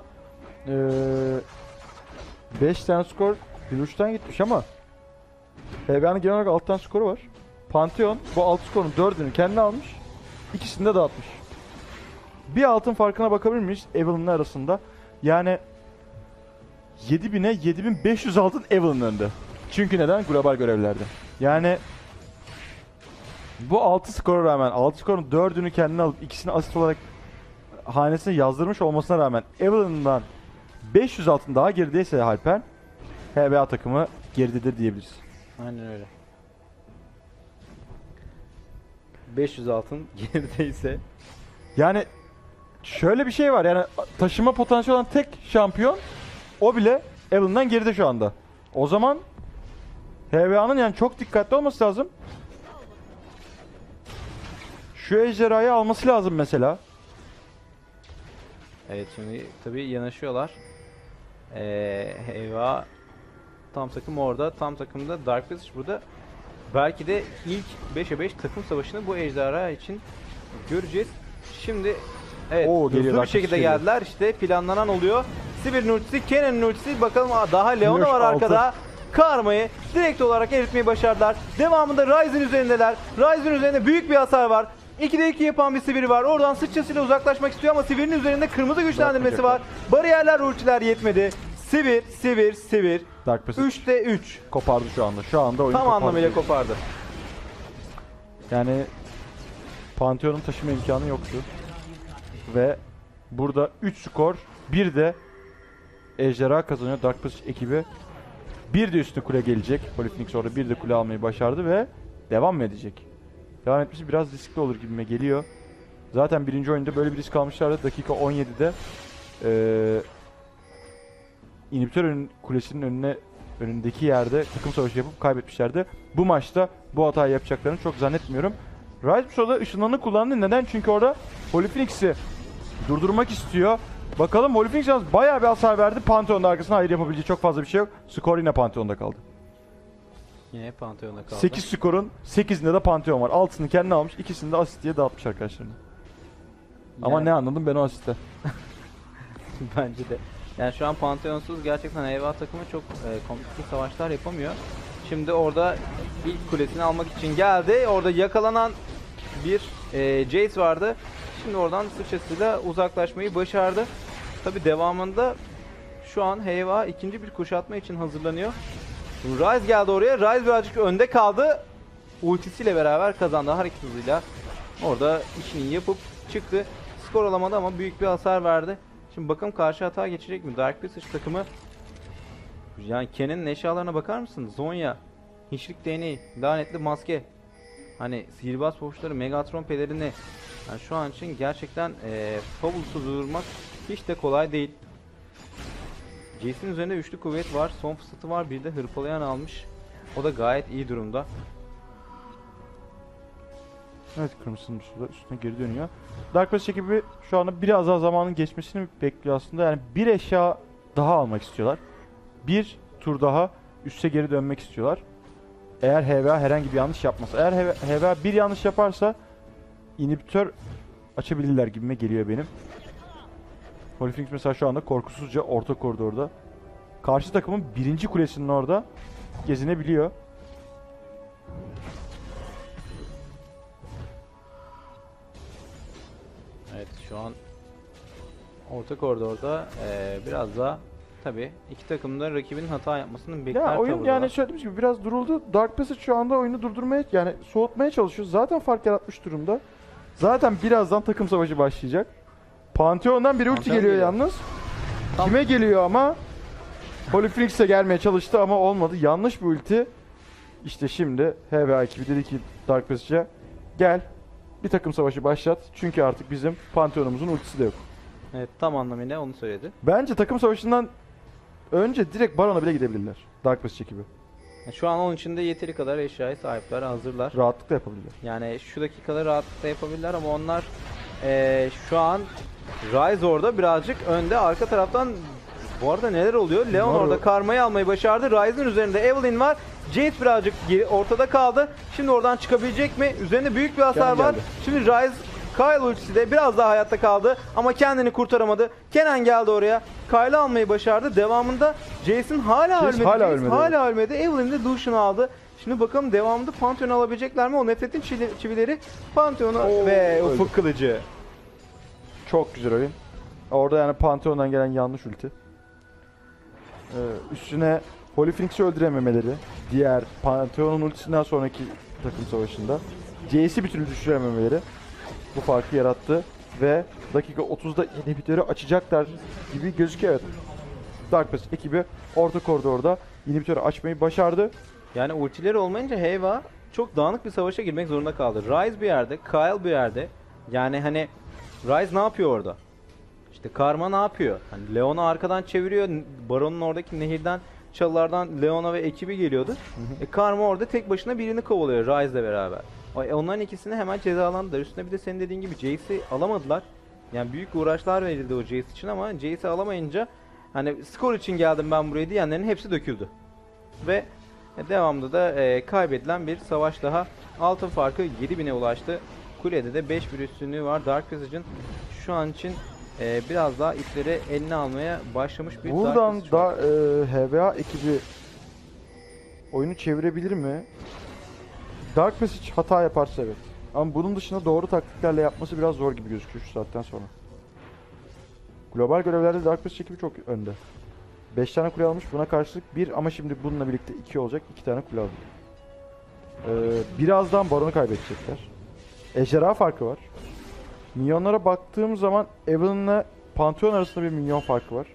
beş tane skor Lelouch'tan gitmiş ama H B A'nın genel olarak altı tane skoru var. Pantheon bu altı skorun dördünü kendine almış. İkisini de dağıtmış. Bir altın farkına bakabilir miyiz Evelyn'le arasında? Yani yedi bine yedi bin beş yüz altın Evelyn önde. Çünkü neden? Global görevlerde. Yani bu altı skora rağmen altı skorun dördünü kendine alıp ikisini asist olarak hanesine yazdırmış olmasına rağmen Evelyn'dan beş yüz altın daha gerideyse Alper, H B A takımı geridedir diyebiliriz. Aynen öyle. beş yüz altın gerideyse. Yani şöyle bir şey var, yani taşıma potansiyeli olan tek şampiyon o bile Evelyn'dan geride şu anda. O zaman H B A'nın yani çok dikkatli olması lazım. Şu ejderhayı alması lazım mesela. Evet, şimdi tabii yanaşıyorlar. Ee, Heva tam takım orada. Tam takımda Dark Passage burada. Belki de ilk beşe beş takım savaşını bu ejderha için göreceğiz. Şimdi evet, Oo, hızlı geliyor, bir Dark şekilde Passage geliyor. geldiler. İşte planlanan oluyor. Sibir'in ultisi, Kenan'ın ultisi. Bakalım, aa, daha Leona Lelouch var altı. arkada. Karma'yı direkt olarak eritmeyi başardılar. Devamında Ryze'in üzerindeler. Ryze'in üzerinde büyük bir hasar var. ikide iki yapan bir Sivir var. Oradan sıçrasıyla uzaklaşmak istiyor ama Sivir'in üzerinde kırmızı güçlendirmesi var. Bariyerler, ultiler yetmedi. Sivir, Sivir, Sivir. Dark Passage üçte üç. kopardı şu anda. Şu anda oyunu Tam kopardı. anlamıyla kopardı. Yani Pantheon'un taşıma imkanı yoktu. Ve burada üç skor, bir de ejderha kazanıyor Dark Passage ekibi. Bir de üstüne kule gelecek. Polyphenix orada bir de kule almayı başardı ve devam mı edecek? Devam etmesi biraz riskli olur gibime geliyor. Zaten birinci oyunda böyle bir risk almışlardı. Dakika on yedide ee, inhibitör önün, kulesinin önüne önündeki yerde takım savaşı yapıp kaybetmişlerdi. Bu maçta bu hatayı yapacaklarını çok zannetmiyorum. Ryze bu sırada ışınlanı kullandı. Neden? Çünkü orada Polyphenix'i durdurmak istiyor. Bakalım, Polyphenix yalnız bayağı bir hasar verdi. Pantheon'da arkasına hayır yapabileceği çok fazla bir şey yok. Skor yine Pantheon'da kaldı. Yine Pantheon'da kaldı. sekiz skorun sekizinde de Pantheon var. altısını kendine almış, ikisini de asist diye dağıtmış arkadaşlarına. Ama Yani- ne anladım ben o asiste. Bence de. Yani şu an Pantheon'suz gerçekten Eyvah takımı çok e, komplike savaşlar yapamıyor. Şimdi orada ilk kulesini almak için geldi. Orada yakalanan bir e, Jace vardı. Şimdi oradan sıçrasıyla uzaklaşmayı başardı. Tabi devamında şu an Heyva ikinci bir kuşatma için hazırlanıyor. Ryze geldi oraya. Ryze birazcık önde kaldı. Ultisiyle beraber kazandı hareket hızıyla. Orada işini yapıp çıktı. Skor alamadı ama büyük bir hasar verdi. Şimdi bakalım karşı hata geçecek mi? Dark Passage takımı, yani Ken'in eşyalarına bakar mısın? Zonya, hiçlik değneği, lanetli maske, hani sihirbaz pabuçları, Megatron pelerini. Yani şu an için gerçekten e, Fabuls'u durdurmak hiç de kolay değil. Jace'in üzerinde üçlü kuvvet var, son fırsatı var, bir de hırpalayan almış. O da gayet iyi durumda. Evet, kırmızının burada üstüne geri dönüyor. Dark Passage ekibi şu anda biraz daha zamanın geçmesini bekliyor aslında. Yani bir eşya daha almak istiyorlar. Bir tur daha üste geri dönmek istiyorlar. Eğer H V A herhangi bir yanlış yapmazsa. Eğer H V A bir yanlış yaparsa inhibitör açabilirler gibime geliyor benim. Holy Phoenix mesela şu anda korkusuzca orta koridorda. Karşı takımın birinci kulesinin orada gezinebiliyor. Evet, şu an orta koridorda e, biraz daha tabi iki takım da rakibin hata yapmasını bekler. Ya oyun tavırda. yani söylediğimiz gibi biraz duruldu. Dark Passage şu anda oyunu durdurmaya, yani soğutmaya çalışıyor. Zaten fark yaratmış durumda. Zaten birazdan takım savaşı başlayacak. Pantheon'dan bir ulti Pantheon geliyor geliyor. yalnız. Tam- Kime geliyor ama? Holy Phoenix'e gelmeye çalıştı ama olmadı. Yanlış bir ulti. İşte şimdi H V A ekibi dedi ki Dark Passage'a gel bir takım savaşı başlat. Çünkü artık bizim Pantheon'umuzun ultisi de yok. Evet, tam anlamıyla onu söyledi. Bence takım savaşından önce direkt Baron'a bile gidebilirler. Dark Passage ekibi. Şu an onun için de yeteri kadar eşyaya sahipler, hazırlar. Rahatlıkla yapabilirler. Yani şu dakikada rahatlıkla yapabilirler ama onlar eee, şu an Ryze orada birazcık önde, arka taraftan bu arada neler oluyor? Leon Bunlar orada o- karmayı almayı başardı. Ryze'ın üzerinde Evelynn var. Jace birazcık geri, ortada kaldı. Şimdi oradan çıkabilecek mi? Üzerinde büyük bir hasar Kenan var. geldi. Şimdi Ryze Kyle ultisi de biraz daha hayatta kaldı ama kendini kurtaramadı. Kenan geldi oraya. Kyle'ı almayı başardı. Devamında Jace'in hala Jace ölmedi. hala Jace ölmedi. hala ölmedi. Evelynn de Lucian'ı aldı. Şimdi bakalım devamında Pantheon'u alabilecekler mi? O nefretin çivi- çivileri Pantheon'u Oo, ve öldü. Ufuk Kılıcı. Çok güzel oyun. Orada yani Pantheon'dan gelen yanlış ulti. Ee, üstüne Holy Phoenix'i öldürememeleri. Diğer Pantheon'un ultisinden sonraki takım savaşında. Jace'i bir türlü düşürememeleri. Bu farkı yarattı. Ve dakika otuzda inhibitörü açacaklar gibi gözüküyor. Evet. Dark Passage ekibi orta koridorda inhibitörü açmayı başardı. Yani ultileri olmayınca Heyva çok dağınık bir savaşa girmek zorunda kaldı. Ryze bir yerde, Kyle bir yerde. Yani hani Ryze ne yapıyor orada? İşte Karma ne yapıyor? Hani Leon'u arkadan çeviriyor. Baron'un oradaki nehirden, çalılardan Leon'a ve ekibi geliyordu. E Karma orada tek başına birini kovalıyor Ryze'le beraber. E onların ikisini hemen cezalandılar. Üstüne bir de senin dediğin gibi Jace'i alamadılar. Yani büyük uğraşlar verildi o Jace için ama Jace'i alamayınca hani skor için geldim ben buraya diyenlerin hepsi döküldü. Ve devamında da e, kaybedilen bir savaş daha. Altın farkı yedi bine ulaştı. Kulede de beş bir üstünlüğü var. Dark Passage'ın şu an için e, biraz daha ipleri eline almaya başlamış bir Dark Buradan Passage var. da e, H V A ekibi oyunu çevirebilir mi? Dark Passage hata yaparsa evet. Ama bunun dışında doğru taktiklerle yapması biraz zor gibi gözüküyor şu saatten sonra. Global görevlerde Dark Passage ekibi çok önde. beş tane kule almış, buna karşılık bir ama şimdi bununla birlikte iki olacak, iki tane kule aldı. Ee, birazdan Baron'u kaybedecekler. Ejderha farkı var. Minyonlara baktığım zaman Evelyn'le Pantheon arasında bir minyon farkı var.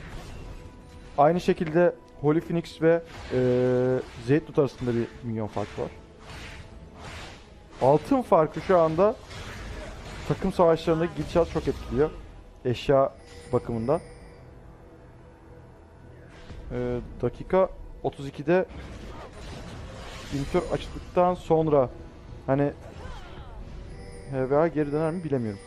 Aynı şekilde Holy Phoenix ve e, Zeytnut arasında bir minyon farkı var. Altın farkı şu anda takım savaşlarındaki gidişat çok etkiliyor. Eşya bakımından. Ee, dakika otuz ikide inhibitör açıldıktan sonra hani H V A geri döner mi bilemiyorum.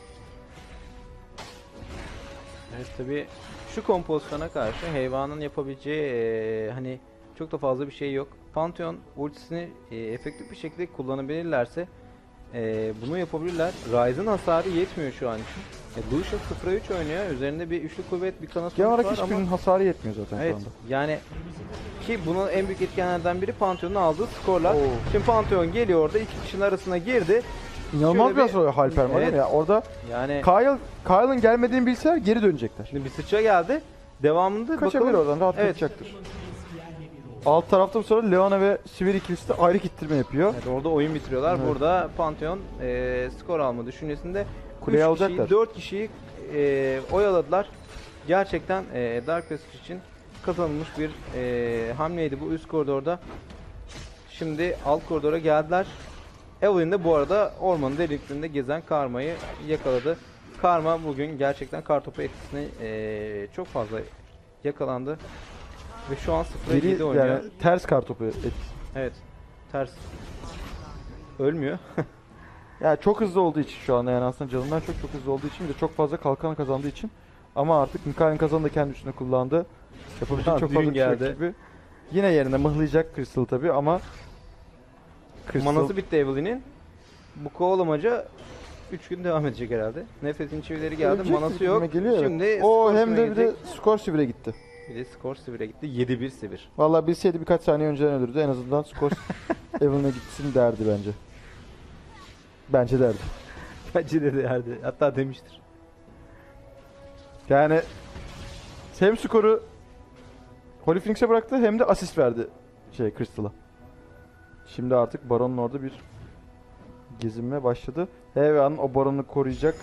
Evet, tabii şu kompozisyona karşı Heyva'nın yapabileceği e, hani çok da fazla bir şey yok. Pantheon ultisini e, efektif bir şekilde kullanabilirlerse e, bunu yapabilirler. Ryze'ın hasarı yetmiyor şu an için. E, Lucian sıfıra üç oynuyor. Üzerinde bir üçlü kuvvet, bir kanat Genel sonuç olarak var ama hiçbirinin hasarı yetmiyor zaten evet, şu anda. yani ki bunun en büyük etkenlerden biri Pantheon'un aldığı skorlar. Oo. Şimdi Pantheon geliyor orada, iki kişinin arasına girdi. İnanılmaz Şöyle bir bir- hasar oluyor Halperman'ın Evet. ya. Orada Yani Kyle, Kyle'ın gelmediğini bilseler geri dönecekler. şimdi bir sıçra geldi. Devamında Kaçabilir bakalım. oradan, rahat Evet. kaçacaktır. Alt tarafta sonra Leona ve Sivir ikilisi de ayrı ittirme yapıyor. Evet, orada oyun bitiriyorlar. Evet. Burada Pantheon e, skor alma düşüncesinde Kuleyi üç alacaklar. kişiyi, dört kişiyi e, oyaladılar. gerçekten e, Dark Passage için kazanılmış bir e, hamleydi bu üst koridorda. Şimdi alt koridora geldiler. Evelyn de bu arada ormanın derinliklerinde gezen Karma'yı yakaladı. Karma bugün gerçekten kartopu etkisine e, çok fazla yakalandı. Ve şu an sıfıra Geri, yedi oynuyor. yani ters kartopu etkisi. Evet. Ters. Ölmüyor. Yani çok hızlı olduğu için şu anda, yani aslında canından çok çok hızlı olduğu için, bir de çok fazla kalkan kazandığı için. Ama artık Mikael'in kazanı da kendi üstüne kullandı. Yapabilecek Ha, çok düğün fazla bir şey yok geldi. gibi. Yine yerine mıhlayacak Crystal tabi ama Crystal... Manası bitti Evelyn'in. Bu kovalamaca üç gün devam edecek herhalde. Nefesin çivileri geldi. Ölecek Manası gibi yok. geliyor, evet. Şimdi O skor hem de sivire bir de gidecek. skor sivire gitti. Bir de skor sivire gitti. yedi bir sivir. Vallahi bilseydi birkaç saniye önceden ölürdü. En azından skor Evelyn'e gitsin derdi bence. Bence derdi. Bence de derdi. Hatta demiştir. Yani hem skoru Holy Phoenix'e bıraktı hem de asist verdi şey Crystal'a. Şimdi artık Baron'un orada bir gezinme başladı. Heaven o Baron'u koruyacak.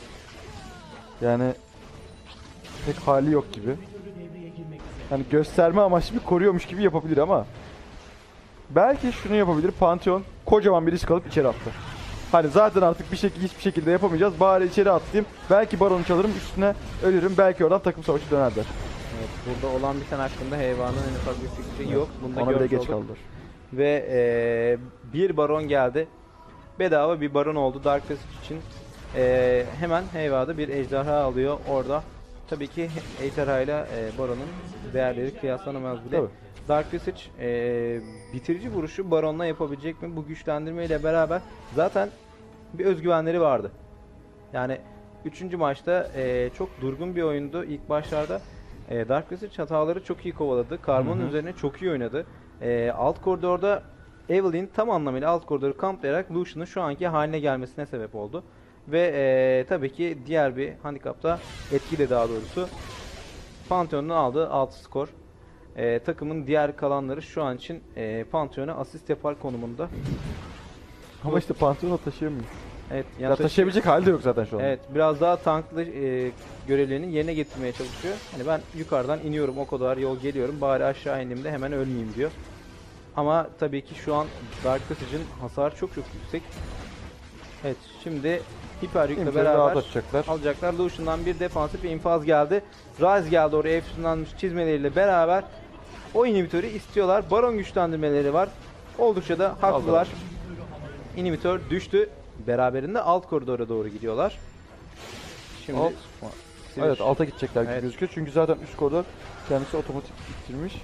Yani pek hali yok gibi. Yani gösterme amaçlı bir koruyormuş gibi yapabilir ama belki şunu yapabilir. Pantheon kocaman bir risk alıp içeri attı. Hani zaten artık bir şekilde hiçbir şekilde yapamayacağız. Bari içeri atlayayım. Belki Baron'u çalırım, üstüne ölürüm. Belki oradan takım savaşı dönerler. Evet, burada olan biten hakkında Heyvan'ın en ufak bir fikri yok. Bunu da Ona bile görmüş geç olduk. kaldılar. Ve eee, bir baron geldi. Bedava bir baron oldu Dark Passage için. Eee, hemen Heyva'da bir ejderha alıyor orada. Tabii ki ejderha ile e, baronun değerleri kıyaslanamaz bile. Tabii. Dark Passage eee, bitirici vuruşu baronla yapabilecek mi? Bu güçlendirme ile beraber zaten bir özgüvenleri vardı. Yani üçüncü maçta eee, çok durgun bir oyundu ilk başlarda. Eee, Dark Passage hataları çok iyi kovaladı. Karma'nın Hı hı. üzerine çok iyi oynadı. Eee, alt koridorda Evelyn tam anlamıyla alt koridoru kamplayarak Lucian'ın şu anki haline gelmesine sebep oldu. Ve eee, tabii ki diğer bir handikapta etkili daha doğrusu Pantheon'un aldığı altı skor. Eee, takımın diğer kalanları şu an için eee Pantheon'a asist yapar konumunda. Ama işte Pantheon'u taşıyamıyor. Evet, Ya yani taşıyabilecek hali de yok zaten şu an. Evet, biraz daha tanklı e, görevlerini yerine getirmeye çalışıyor. Hani ben yukarıdan iniyorum, o kadar yol geliyorum, bari aşağı indiğimde hemen ölmeyeyim diyor. Ama tabii ki şu an Dark Passage'ın hasarı çok çok yüksek. Evet, şimdi Hiper yükle İmkanı beraber rahat atacaklar. alacaklar. Lucian'dan bir defansif bir infaz geldi. Rise geldi oraya, efsunlanmış çizmeleriyle beraber o inhibitörü istiyorlar. Baron güçlendirmeleri var. Oldukça da haklılar. Aldılar. İnhibitör düştü. Beraberinde alt koridora doğru gidiyorlar. Şimdi Alt. Sivir. Evet, alta gidecekler gibi Evet. gözüküyor. Çünkü zaten üst koridor kendisi otomatik bitirmiş.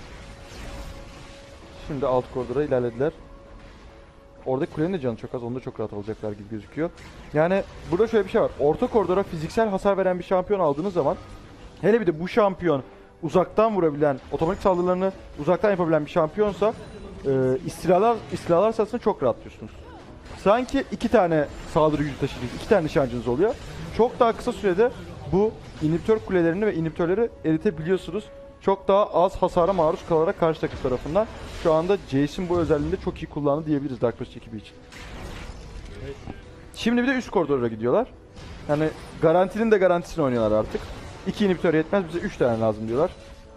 Şimdi alt koridora ilerlediler. Orada kulenin de canı çok az. Onu da çok rahat alacaklar gibi gözüküyor. Yani burada şöyle bir şey var. Orta koridora fiziksel hasar veren bir şampiyon aldığınız zaman, hele bir de bu şampiyon uzaktan vurabilen, otomatik saldırılarını uzaktan yapabilen bir şampiyonsa e, istilalar, istilalar sırasında çok rahatlıyorsunuz. Sanki iki tane saldırı gücü taşıyıcınız, iki tane nişancınız oluyor. Çok daha kısa sürede bu inhibitör kulelerini ve inhibitörleri eritebiliyorsunuz. Çok daha az hasara maruz kalarak karşı takım tarafından. Şu anda Jace'in bu özelliğini de çok iyi kullandı diyebiliriz Dark Passage ekibi için. Şimdi bir de üst koridora gidiyorlar. Yani garantinin de garantisini oynuyorlar artık. İki inhibitör yetmez, bize üç tane lazım diyorlar.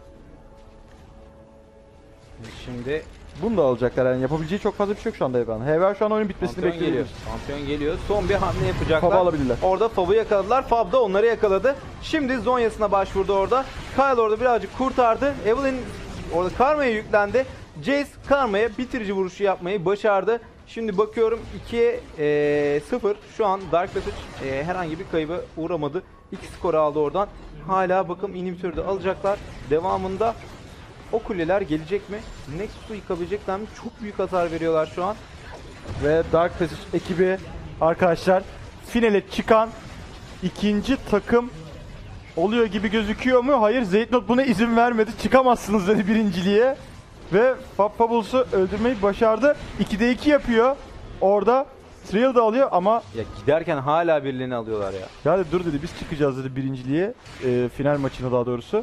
Şimdi Bunu da alacaklar, yani yapabileceği çok fazla bir şey yok şu anda Heaven. Heaven şu an oyunun bitmesini Pantheon geliyor. bekliyor. Pantheon geliyor. Son bir hamle yapacaklar. Fab'ı alabilirler. Orada Fab'ı yakaladılar. Fab da onları yakaladı. Şimdi Zonya'sına başvurdu orada. Kyle orada birazcık kurtardı. Evelyn orada Karma'ya yüklendi. Jace Karma'ya bitirici vuruşu yapmayı başardı. Şimdi bakıyorum ikiye sıfır. Şu an Dark Passage e, herhangi bir kaybı uğramadı. iki skor aldı oradan. Hala bakım inhibitörü de alacaklar. Devamında o kuleler gelecek mi? Nexus'u yıkabilecekler mi? Çok büyük hasar veriyorlar şu an. Ve Dark Passage ekibi arkadaşlar finale çıkan ikinci takım oluyor gibi gözüküyor mu? Hayır, Zeytnot buna izin vermedi. Çıkamazsınız dedi birinciliğe. Ve Fab Fabuls'u öldürmeyi başardı. ikide iki yapıyor. Orada Trial da alıyor ama Ya giderken hala birilerini alıyorlar ya. ya dedi, dur dedi, biz çıkacağız dedi birinciliğe. Ee, final maçına daha doğrusu.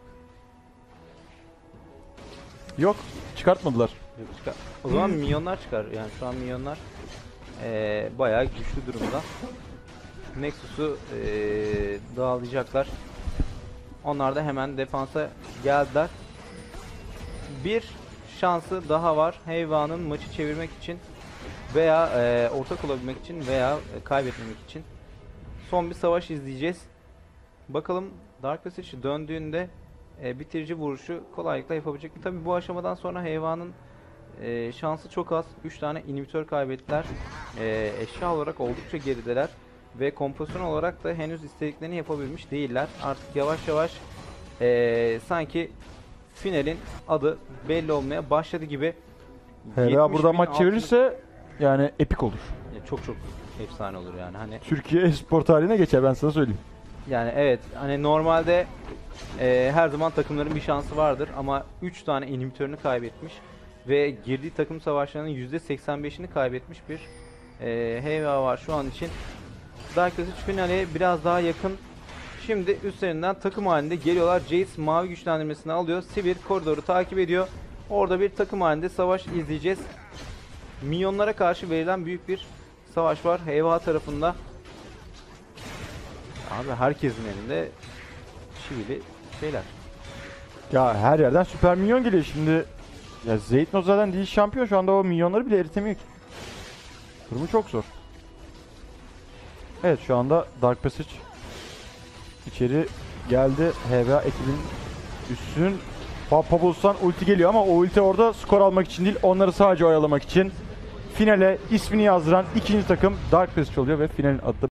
Yok, çıkartmadılar. Yok, çıkar. O zaman milyonlar çıkar. Yani şu an milyonlar eee bayağı güçlü durumda. Nexus'u eee dağılayacaklar. Onlar da hemen defansa geldiler. Bir şansı daha var Heyva'nın maçı çevirmek için veya e, ortak olabilmek için veya e, kaybetmemek için. Son bir savaş izleyeceğiz. Bakalım Dark Passage döndüğünde e, bitirici vuruşu kolaylıkla yapabilecek mi? Tabi bu aşamadan sonra Heyva'nın e, şansı çok az. üç tane inhibitör kaybettiler. E, eşya olarak oldukça gerideler. Ve kompozisyon olarak da henüz istediklerini yapabilmiş değiller. Artık yavaş yavaş e, sanki finalin adı belli olmaya başladı gibi. H V A burada maç çevirirse yani epik olur. Ya çok çok efsane olur yani. Hani Türkiye espor tarihine geçer, ben sana söyleyeyim. yani evet, hani normalde e, her zaman takımların bir şansı vardır ama üç tane inhibitörünü kaybetmiş ve girdiği takım savaşlarının yüzde seksen beşini kaybetmiş bir e, H V A var şu an için. Dark Passage finale biraz daha yakın. Şimdi üstlerinden takım halinde geliyorlar. Jace mavi güçlendirmesini alıyor. Sivir koridoru takip ediyor. Orada bir takım halinde savaş izleyeceğiz. Minyonlara karşı verilen büyük bir savaş var H V A tarafında. Abi herkesin elinde çivili şeyler. Ya her yerden süper minyon geliyor şimdi. Ya Zeytno zaten değil şampiyon, şu anda o minyonları bile eritemiyor ki. Durumu çok zor. Evet, şu anda Dark Passage içeri geldi. H V A ekibinin üstünün Pabuls'tan ulti geliyor ama o ulti orada skor almak için değil, onları sadece oyalamak için. Finale ismini yazdıran ikinci takım Dark Passage oluyor ve finalin adı